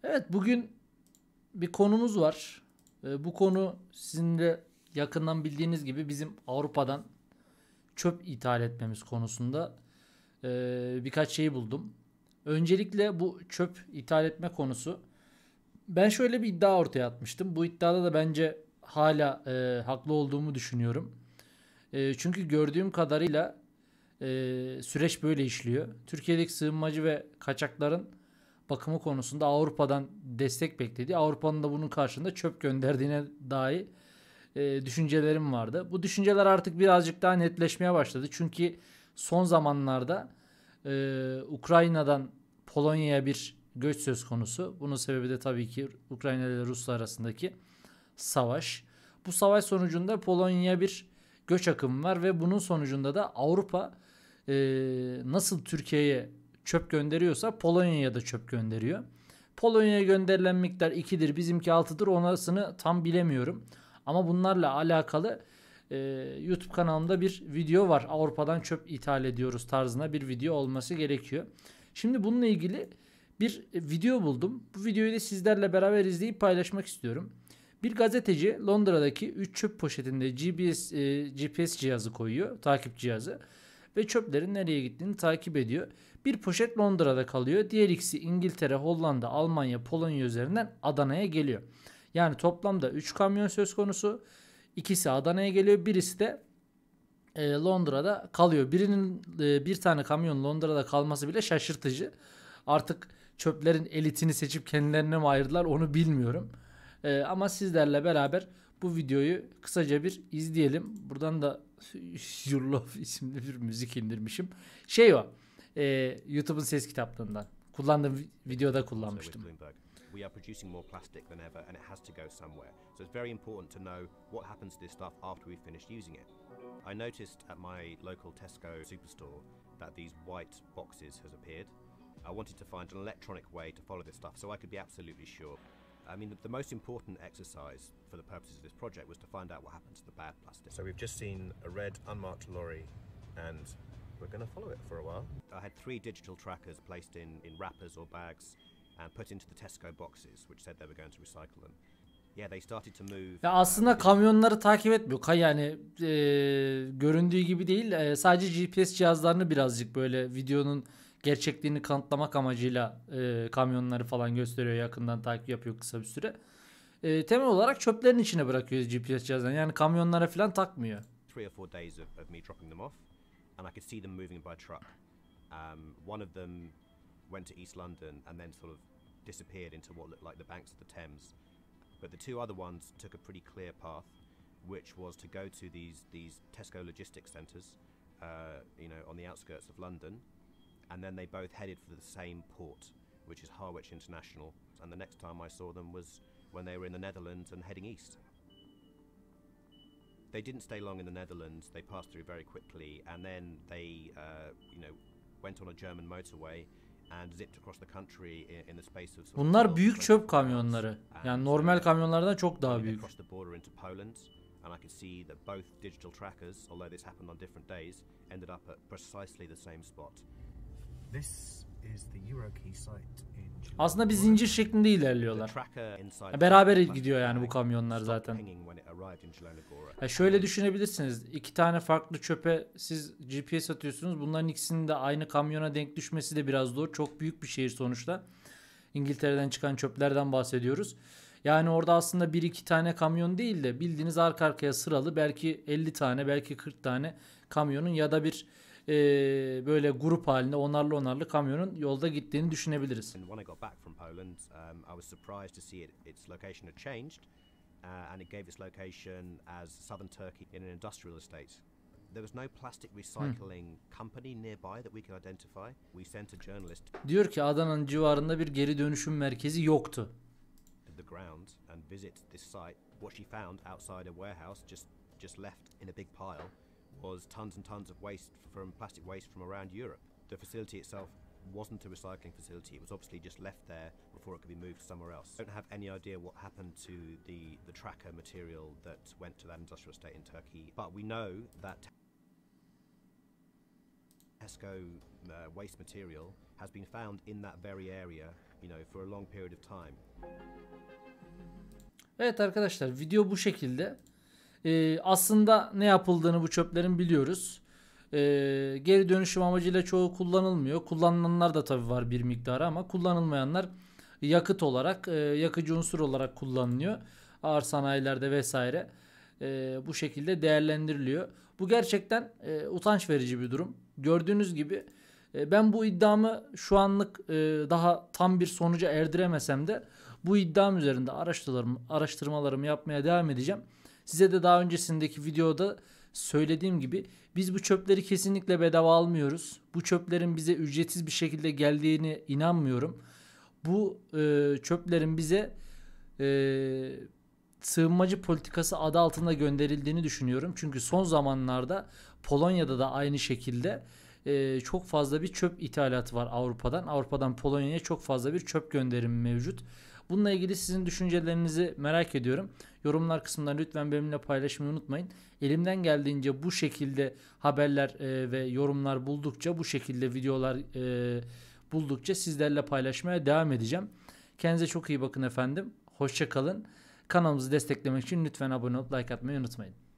Evet, bugün bir konumuz var. Bu konu sizin de yakından bildiğiniz gibi bizim Avrupa'dan çöp ithal etmemiz konusunda birkaç şey buldum. Öncelikle bu çöp ithal etme konusu. Ben şöyle bir iddia ortaya atmıştım. Bu iddiada da bence hala haklı olduğumu düşünüyorum. Çünkü gördüğüm kadarıyla süreç böyle işliyor. Türkiye'deki sığınmacı ve kaçakların bakımı konusunda Avrupa'dan destek bekledi. Avrupa'nın da bunun karşılığında çöp gönderdiğine dair düşüncelerim vardı. Bu düşünceler artık birazcık daha netleşmeye başladı. Çünkü son zamanlarda Ukrayna'dan Polonya'ya bir göç söz konusu. Bunun sebebi de tabii ki Ukrayna ile Rusya arasındaki savaş. Bu savaş sonucunda Polonya'ya bir göç akımı var ve bunun sonucunda da Avrupa nasıl Türkiye'ye çöp gönderiyorsa Polonya'ya da çöp gönderiyor. Polonya'ya gönderilen miktar 2'dir, bizimki 6'dır. Onasını tam bilemiyorum. Ama bunlarla alakalı YouTube kanalımda bir video var. Avrupa'dan çöp ithal ediyoruz tarzında bir video olması gerekiyor. Şimdi bununla ilgili bir video buldum. Bu videoyu da sizlerle beraber izleyip paylaşmak istiyorum. Bir gazeteci Londra'daki 3 çöp poşetinde GPS cihazı koyuyor, takip cihazı ve çöplerin nereye gittiğini takip ediyor. Bir poşet Londra'da kalıyor. Diğer ikisi İngiltere, Hollanda, Almanya, Polonya üzerinden Adana'ya geliyor. Yani toplamda 3 kamyon söz konusu. İkisi Adana'ya geliyor. Birisi de Londra'da kalıyor. Bir tane kamyon Londra'da kalması bile şaşırtıcı. Artık çöplerin elitini seçip kendilerine mi ayırdılar onu bilmiyorum. Ama sizlerle beraber bu videoyu kısaca bir izleyelim. Buradan da Your Love isimli bir müzik indirmişim. Şey o. YouTube'un ses kitaplığından. Kullandığım videoda kullanmıştım. We are producing more plastic than ever and it has to go somewhere. So it's very important to know what happens to this stuff after we've finished using it. I noticed at my local Tesco superstore that these white boxes has appeared. I wanted to find an electronic way to follow this stuff so I could be absolutely sure. I mean, the most important exercise for the purposes of this project was to find out what happened to the bad plastic. So we've just seen a red unmarked lorry and we're going to follow it for a while. I had 3 digital trackers placed in wrappers or bags and put into the Tesco boxes which said they were going to recycle them. Yeah, they started to move. Ya aslında kamyonları takip etmiyor. Yani göründüğü gibi değil. Sadece GPS cihazlarını birazcık böyle videonun gerçekliğini kanıtlamak amacıyla kamyonları falan gösteriyor, yakından takip yapıyor kısa bir süre. Temel olarak çöplerin içine bırakıyor GPS cihazlarını. Yani kamyonlara falan takmıyor. 3 or 4 days of me dropping them off and I could see them moving by truck. One of them went to East London and then sort of disappeared into what looked like the banks of the Thames. But the 2 other ones took a pretty clear path, which was to go to these Tesco logistics centres, on the outskirts of London, and then they both headed for the same port, which is Harwich International. And the next time I saw them was when they were in the Netherlands and heading east. They didn't stay long in the Netherlands. They passed through very quickly, and then they, went on a German motorway. Bunlar büyük çöp kamyonları. Yani normal kamyonlardan çok daha büyük. And I could see that both digital trackers, although this happened on different days, ended up at precisely the same spot. This is the Eurokey site in. Aslında bir zincir şeklinde ilerliyorlar. Beraber gidiyor yani bu kamyonlar zaten. Şöyle düşünebilirsiniz. 2 tane farklı çöpe siz GPS atıyorsunuz. Bunların ikisinin de aynı kamyona denk düşmesi de biraz zor. Çok büyük bir şehir sonuçta. İngiltere'den çıkan çöplerden bahsediyoruz. Yani orada aslında 1-2 tane kamyon değil de bildiğiniz arka arkaya sıralı belki 50 tane belki 40 tane kamyonun ya da bir böyle grup halinde onarlı kamyonun yolda gittiğini düşünebiliriz. When I got back from Poland, I was surprised to see its location had changed, and it gave its location as southern Turkey in an industrial estate. There was no plastic recycling company nearby that we could identify. We sent a journalist. Diyor ki Adana'nın civarında bir geri dönüşüm merkezi yoktu. To the ground and visit this site. What she found outside a warehouse, just left in a big pile, was tons and tons of plastic waste from around Europe. The facility itself wasn't a recycling facility. It was obviously just left there before it could be moved somewhere else. I don't have any idea what happened to the tracker material that went to that industrial estate in Turkey, but we know that Tesco waste material has been found in that very area for a long period of time. Evet arkadaşlar, video bu şekilde. Aslında ne yapıldığını bu çöplerin biliyoruz. Geri dönüşüm amacıyla çoğu kullanılmıyor. Kullanılanlar da tabii var bir miktarı, ama kullanılmayanlar yakıt olarak, yakıcı unsur olarak kullanılıyor. Ağır sanayilerde vesaire bu şekilde değerlendiriliyor. Bu gerçekten utanç verici bir durum. Gördüğünüz gibi ben bu iddiamı şu anlık daha tam bir sonuca erdiremesem de bu iddiam üzerinde araştırmalarımı yapmaya devam edeceğim. Size de daha öncesindeki videoda söylediğim gibi biz bu çöpleri kesinlikle bedava almıyoruz. Bu çöplerin bize ücretsiz bir şekilde geldiğine inanmıyorum. Bu çöplerin bize sığınmacı politikası adı altında gönderildiğini düşünüyorum. Çünkü son zamanlarda Polonya'da da aynı şekilde çok fazla bir çöp ithalatı var Avrupa'dan. Avrupa'dan Polonya'ya çok fazla bir çöp gönderimi mevcut. Bununla ilgili sizin düşüncelerinizi merak ediyorum. Yorumlar kısmından lütfen benimle paylaşmayı unutmayın. Elimden geldiğince bu şekilde haberler ve yorumlar buldukça, bu şekilde videolar buldukça sizlerle paylaşmaya devam edeceğim. Kendinize çok iyi bakın efendim. Hoşça kalın. Kanalımızı desteklemek için lütfen abone olup like atmayı unutmayın.